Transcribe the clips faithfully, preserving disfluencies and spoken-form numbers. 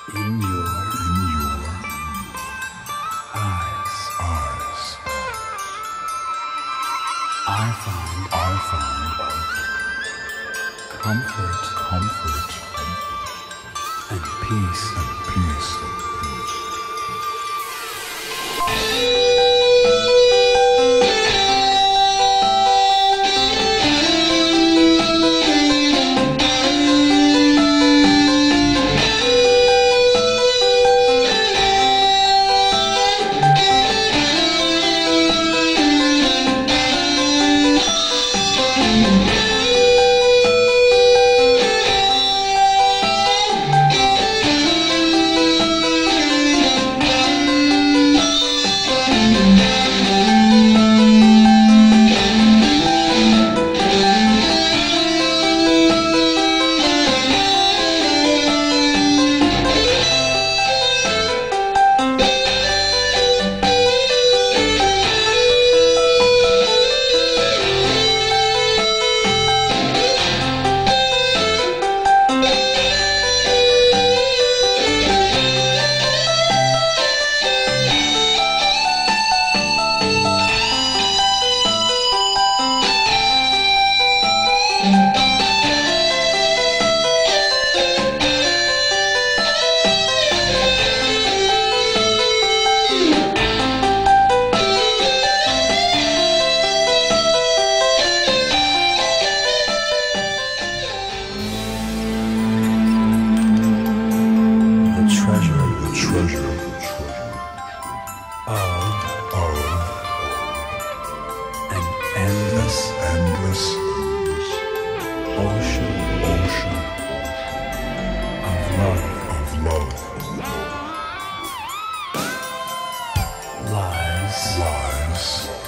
In your, in your eyes, eyes, I find, I find comfort, comfort and peace. and peace. Treasure Of, of an endless, endless ocean, ocean of love of love lies lies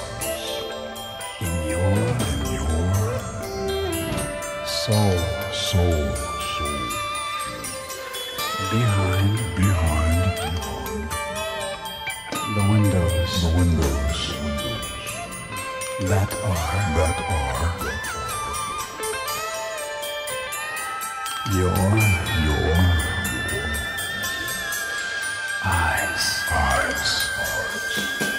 in your in your soul. soul. Behind Behind the windows the windows that are that are your your eyes. eyes.